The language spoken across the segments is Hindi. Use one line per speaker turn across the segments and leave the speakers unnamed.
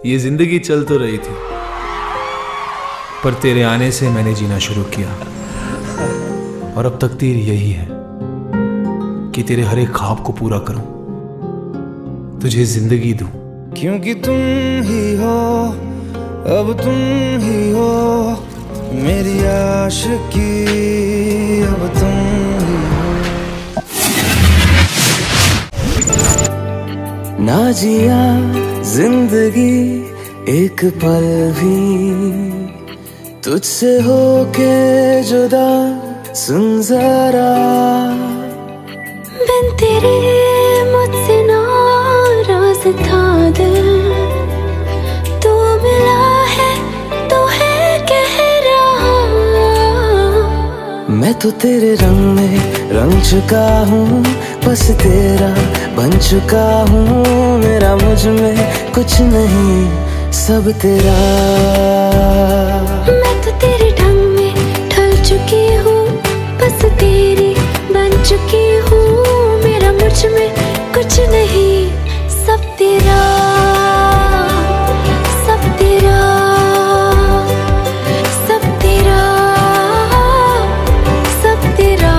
ये जिंदगी चल तो रही थी, पर तेरे आने से मैंने जीना शुरू किया। और अब तकदीर यही है कि तेरे हर एक ख्वाब को पूरा करूं, तुझे जिंदगी दूं।
क्योंकि तुम ही हो, अब तुम ही हो मेरी आशिकी, अब तुम ही हो। ना जिया जिंदगी एक पल भी तुझसे होके जुदा, सुन जरा
बिन तेरे मुझसे नाराज था दिल, तू मिला है तो है कह रहा।
मैं तो तेरे रंग में रंग चुका हूँ, बस तेरा बन चुका हूँ। मेरा मुझ में कुछ नहीं, सब तेरा।
मैं तो तेरे ढंग में ढल चुकी हूँ, बस तेरी बन चुकी हूँ। मेरा मुझ में कुछ नहीं, सब तेरा, सब तेरा, सब तेरा, सब तेरा।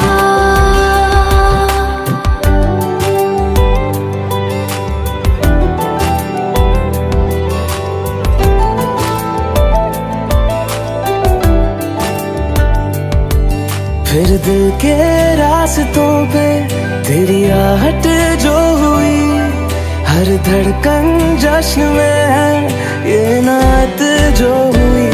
फिर दिल के रास्तों पे तेरी आहट जो हुई, हर धड़कन जश्न में है ये नात जो हुई।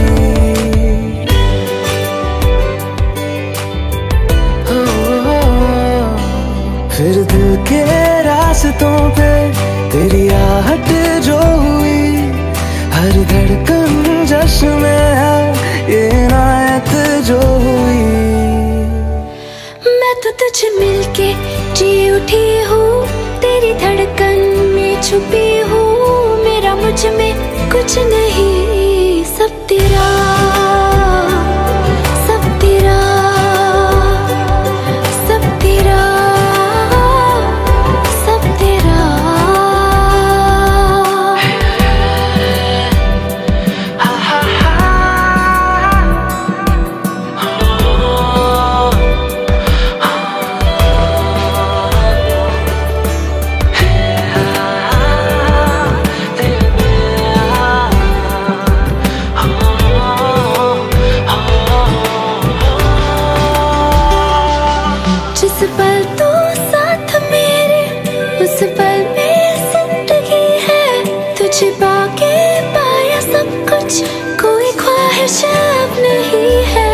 फिर दिल के रास्तों पे तेरी आहट जो हुई, हर धड़कन जश्न में है ये नात जो हुई।
मैं तो तुझे मिलके जी उठी हूँ, तेरी धड़कन में छुपी हूँ। मेरा मुझ में कुछ नहीं, सब तेरा, सब तेरा, सब तेरा, सब तेरा। जिस पल तू साथ मेरे, उस पल में जिंदगी है। तुझे पाके पाया सब कुछ, कोई ख्वाहिश अब नहीं है।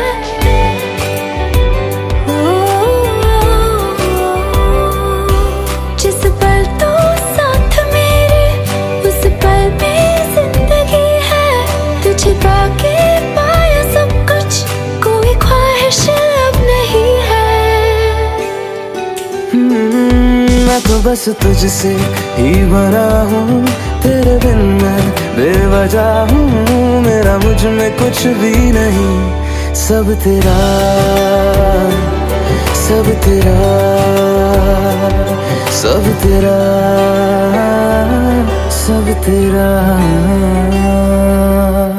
जिस पल तू साथ मेरे, उस पल में जिंदगी है। तुझे पाके पाया सब कुछ, कोई ख्वाहिश अब नहीं है।
मैं तो बस तुझसे ही बना हूँ, तेरे बिन मैं बेवजह हूँ। मेरा मुझ में कुछ भी नहीं, सब तेरा, सब तेरा, सब तेरा, सब तेरा।